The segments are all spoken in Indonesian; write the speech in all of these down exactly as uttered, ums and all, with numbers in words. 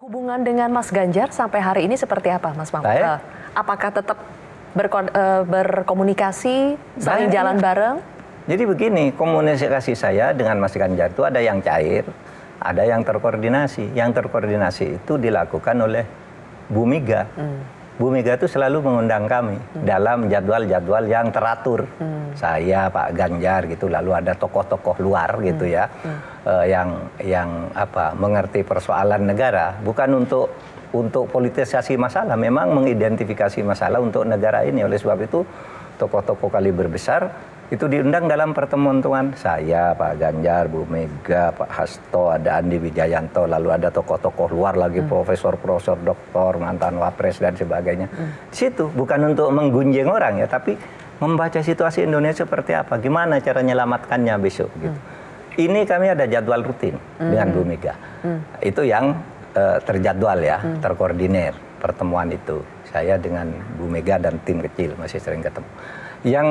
Hubungan dengan Mas Ganjar sampai hari ini seperti apa, Mas Mahfud? Baik. Apakah tetap berko uh, berkomunikasi, saling Baik. jalan bareng? Jadi begini, komunikasi saya dengan Mas Ganjar itu ada yang cair, ada yang terkoordinasi. Yang terkoordinasi itu dilakukan oleh Bu Mega. Hmm. Bu Mega itu selalu mengundang kami hmm. dalam jadwal-jadwal yang teratur. Hmm. Saya, Pak Ganjar gitu, lalu ada tokoh-tokoh luar gitu hmm. ya, hmm. Uh, yang yang apa mengerti persoalan negara, bukan untuk untuk politisasi masalah, memang mengidentifikasi masalah untuk negara ini. Oleh sebab itu tokoh-tokoh kaliber besar itu diundang dalam pertemuan saya, Pak Ganjar, Bu Mega, Pak Hasto, ada Andi Wijayanto, lalu ada tokoh-tokoh luar lagi, hmm. profesor-profesor, doktor, mantan wapres dan sebagainya. Hmm. Di situ bukan untuk menggunjing orang ya, tapi membaca situasi Indonesia seperti apa, gimana cara menyelamatkannya besok gitu. Hmm. Ini kami ada jadwal rutin hmm. dengan Bu Mega. Hmm. Itu yang uh, terjadwal ya, hmm. terkoordinir pertemuan itu. Saya dengan Bu Mega dan tim kecil masih sering ketemu. Yang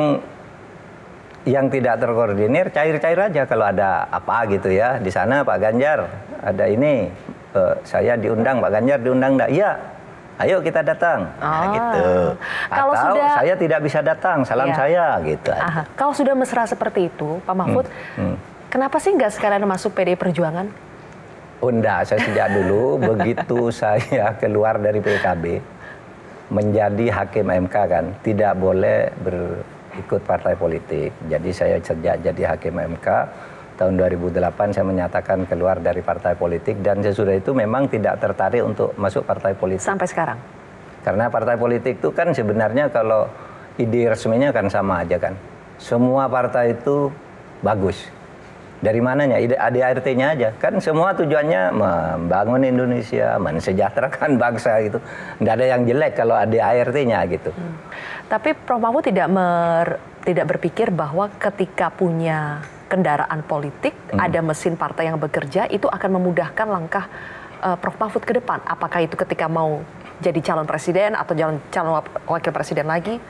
yang tidak terkoordinir cair-cair aja kalau ada apa gitu ya. Di sana Pak Ganjar ada ini, uh, saya diundang, Pak Ganjar diundang enggak? Iya. Ayo kita datang, oh. nah, gitu. Kalau Atau sudah, saya tidak bisa datang, salam iya. saya gitu. Aha. Kalau sudah mesra seperti itu, Pak Mahfud, hmm. Hmm. kenapa sih nggak sekalian masuk P D I Perjuangan? Oh enggak, saya sejak dulu begitu saya keluar dari P K B menjadi hakim M K kan, tidak boleh berikut partai politik. Jadi saya sejak jadi hakim M K tahun dua ribu delapan saya menyatakan keluar dari partai politik, dan sesudah itu memang tidak tertarik untuk masuk partai politik. Sampai sekarang? Karena partai politik itu kan sebenarnya kalau ide resminya kan sama aja kan. Semua partai itu bagus. Dari mananya? A D A R T-nya aja. Kan semua tujuannya membangun Indonesia, mensejahterakan bangsa gitu. Nggak ada yang jelek kalau A D A R T-nya gitu. Hmm. Tapi Prof Mahfud tidak mer, tidak berpikir bahwa ketika punya kendaraan politik, hmm. ada mesin partai yang bekerja, itu akan memudahkan langkah uh, Prof Mahfud ke depan. Apakah itu ketika mau jadi calon presiden atau calon, calon wakil presiden lagi?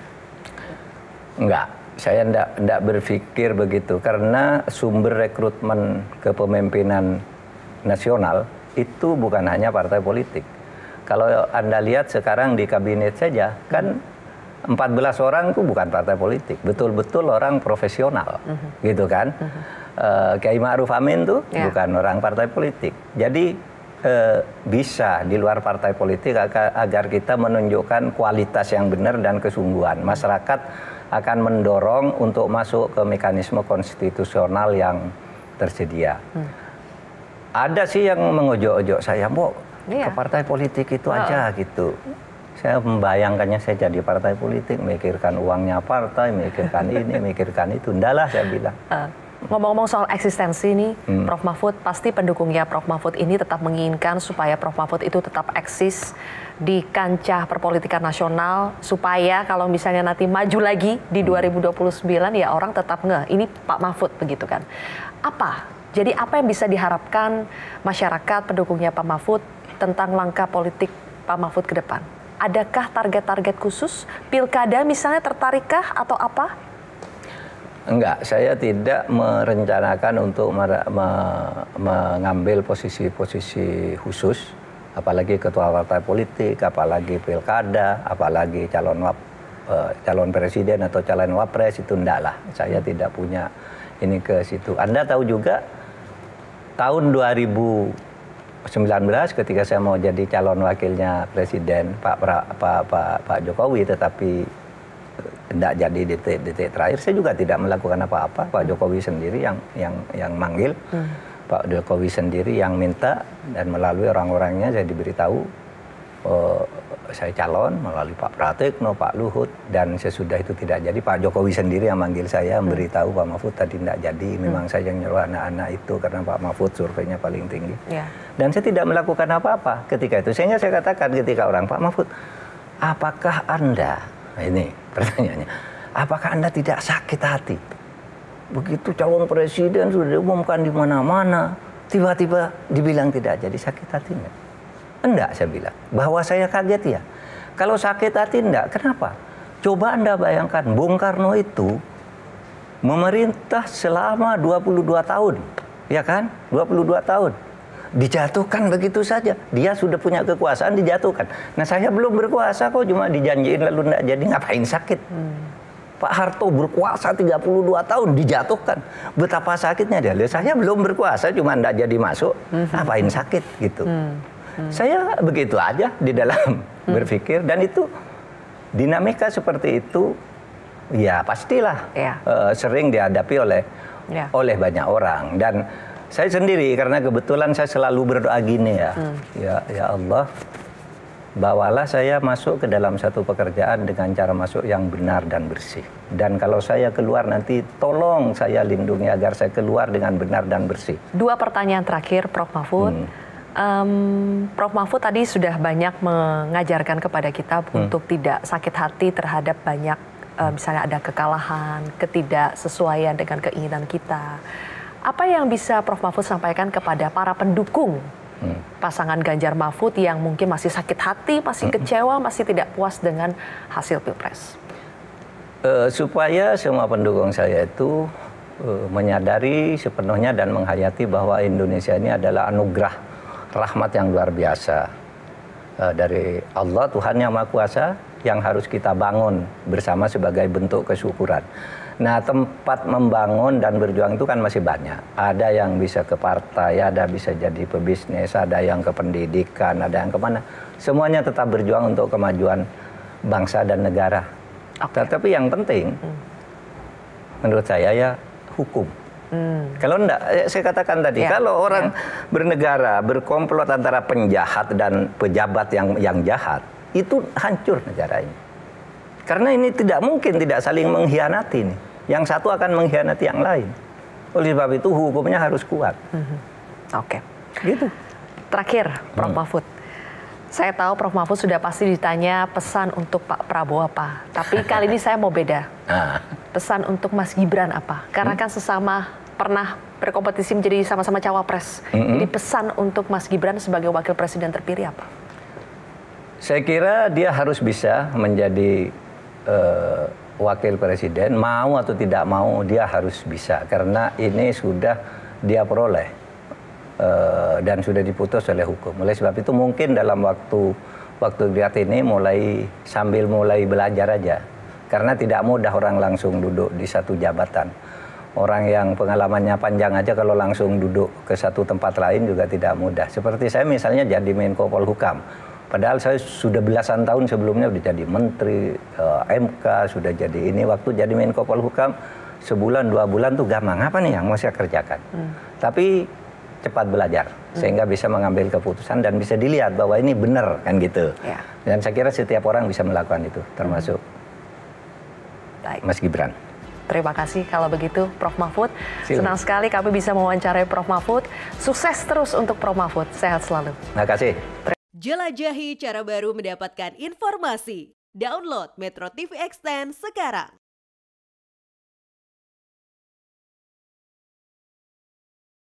Enggak. Saya enggak, enggak berpikir begitu, karena sumber rekrutmen kepemimpinan nasional itu bukan hanya partai politik. Kalau Anda lihat sekarang di kabinet saja, kan empat belas orang itu bukan partai politik, betul-betul orang profesional, uh-huh. gitu kan. Uh-huh. Uh, Kiai Ma'ruf Amin tuh yeah. bukan orang partai politik. Jadi uh, bisa di luar partai politik agar, agar kita menunjukkan kualitas yang benar dan kesungguhan. Masyarakat akan mendorong untuk masuk ke mekanisme konstitusional yang tersedia. Hmm. Ada sih yang mengojok-ojok saya, Mbok, iya. ke partai politik itu oh. aja gitu. Saya membayangkannya saya jadi partai politik, mikirkan uangnya partai, mikirkan ini, mikirkan itu. Ndalah saya bilang. Uh. Ngomong-ngomong soal eksistensi nih, hmm. Prof Mahfud, pasti pendukungnya Prof Mahfud ini tetap menginginkan supaya Prof Mahfud itu tetap eksis di kancah perpolitikan nasional, supaya kalau misalnya nanti maju lagi di dua ribu dua puluh sembilan ya orang tetap ngeh, ini Pak Mahfud begitu kan. Apa? Jadi apa yang bisa diharapkan masyarakat pendukungnya Pak Mahfud tentang langkah politik Pak Mahfud ke depan? Adakah target-target khusus? Pilkada misalnya tertarikkah atau apa? Enggak, saya tidak merencanakan untuk mer- me- mengambil posisi-posisi khusus, apalagi ketua partai politik, apalagi pilkada, apalagi calon wap, uh, calon presiden atau calon wapres, itu enggak lah. Saya tidak punya ini ke situ. Anda tahu juga tahun dua ribu sembilan belas ketika saya mau jadi calon wakilnya presiden Pak pra, Pak, Pak, Pak Jokowi, tetapi tidak jadi detik-detik terakhir, saya juga tidak melakukan apa-apa. Pak Jokowi sendiri yang yang yang manggil, hmm. Pak Jokowi sendiri yang minta, dan melalui orang-orangnya saya diberitahu uh, saya calon melalui Pak Pratikno, Pak Luhut, dan sesudah itu tidak jadi. Pak Jokowi sendiri yang manggil saya, hmm. memberitahu Pak Mahfud tadi tidak jadi. Memang hmm. saya yang nyuruh anak-anak itu karena Pak Mahfud surveinya paling tinggi. Yeah. Dan saya tidak melakukan apa-apa ketika itu. Sehingga saya katakan ketika orang, Pak Mahfud, apakah Anda, nah ini pertanyaannya, apakah Anda tidak sakit hati? Begitu calon presiden sudah diumumkan di mana-mana, tiba-tiba dibilang tidak jadi, sakit hati enggak? Enggak, saya bilang. Bahwa saya kaget ya. Kalau sakit hati enggak, kenapa? Coba Anda bayangkan, Bung Karno itu memerintah selama dua puluh dua tahun, ya kan? dua puluh dua tahun. dijatuhkan begitu saja. Dia sudah punya kekuasaan, dijatuhkan. Nah saya belum berkuasa kok, cuma dijanjiin lalu enggak jadi, ngapain sakit? Hmm. Pak Harto berkuasa tiga puluh dua tahun, dijatuhkan. Betapa sakitnya dia. Saya belum berkuasa, cuma enggak jadi masuk, hmm. ngapain sakit gitu. Hmm. Hmm. Saya begitu aja di dalam hmm. berpikir, dan itu dinamika seperti itu ya pastilah ya. Uh, sering dihadapi oleh ya. oleh banyak orang. Dan saya sendiri, karena kebetulan saya selalu berdoa gini ya, hmm. ya ya Allah, bawalah saya masuk ke dalam satu pekerjaan dengan cara masuk yang benar dan bersih. Dan kalau saya keluar nanti, tolong saya lindungi agar saya keluar dengan benar dan bersih. Dua pertanyaan terakhir, Prof Mahfud. Hmm. Um, Prof Mahfud tadi sudah banyak mengajarkan kepada kita hmm. untuk tidak sakit hati terhadap banyak, uh, misalnya ada kekalahan, ketidaksesuaian dengan keinginan kita. Apa yang bisa Prof Mahfud sampaikan kepada para pendukung hmm. pasangan Ganjar Mahfud yang mungkin masih sakit hati, masih kecewa, masih tidak puas dengan hasil Pilpres? Uh, supaya semua pendukung saya itu uh, menyadari sepenuhnya dan menghayati bahwa Indonesia ini adalah anugerah rahmat yang luar biasa uh, dari Allah, Tuhan Yang Maha Kuasa, yang harus kita bangun bersama sebagai bentuk kesyukuran. Nah, tempat membangun dan berjuang itu kan masih banyak. Ada yang bisa ke partai, ada bisa jadi pebisnis, ada yang ke pendidikan, ada yang kemana. Semuanya tetap berjuang untuk kemajuan bangsa dan negara. Okay. Tetapi yang penting, hmm. menurut saya ya hukum. Hmm. Kalau enggak, saya katakan tadi, ya, kalau orang ya. bernegara, berkomplot antara penjahat dan pejabat yang yang jahat, itu hancur negara ini. Karena ini tidak mungkin tidak saling mengkhianati nih. Yang satu akan mengkhianati yang lain. Oleh sebab itu hukumnya harus kuat. Hmm. Oke. Okay. Gitu. Terakhir, Prof hmm. Mahfud. Saya tahu Prof Mahfud sudah pasti ditanya pesan untuk Pak Prabowo apa. Tapi kali ini saya mau beda. Pesan untuk Mas Gibran apa? Karena kan sesama pernah berkompetisi menjadi sama-sama cawapres. Mm-hmm. Jadi pesan untuk Mas Gibran sebagai wakil presiden terpilih apa? Saya kira dia harus bisa menjadi uh, wakil presiden, mau atau tidak mau dia harus bisa. Karena ini sudah dia peroleh. Uh, dan sudah diputus oleh hukum. Oleh sebab itu mungkin dalam waktu waktu lihat ini mulai sambil mulai belajar aja. Karena tidak mudah orang langsung duduk di satu jabatan. Orang yang pengalamannya panjang aja kalau langsung duduk ke satu tempat lain juga tidak mudah. Seperti saya misalnya jadi Menko Polhukam. Padahal saya sudah belasan tahun sebelumnya sudah jadi menteri, uh, M K, sudah jadi ini. Waktu jadi Menko Polhukam sebulan dua bulan tuh gampang. Apa nih yang mau saya kerjakan? Hmm. Tapi cepat belajar sehingga bisa mengambil keputusan dan bisa dilihat bahwa ini benar kan gitu. Ya. Dan saya kira setiap orang bisa melakukan itu, termasuk hmm. Mas Gibran. Terima kasih kalau begitu Prof Mahfud. Silakan. Senang sekali kami bisa mewawancarai Prof Mahfud. Sukses terus untuk Prof Mahfud. Sehat selalu. Terima kasih. Jelajahi cara baru mendapatkan informasi. Download Metro T V Extend sekarang.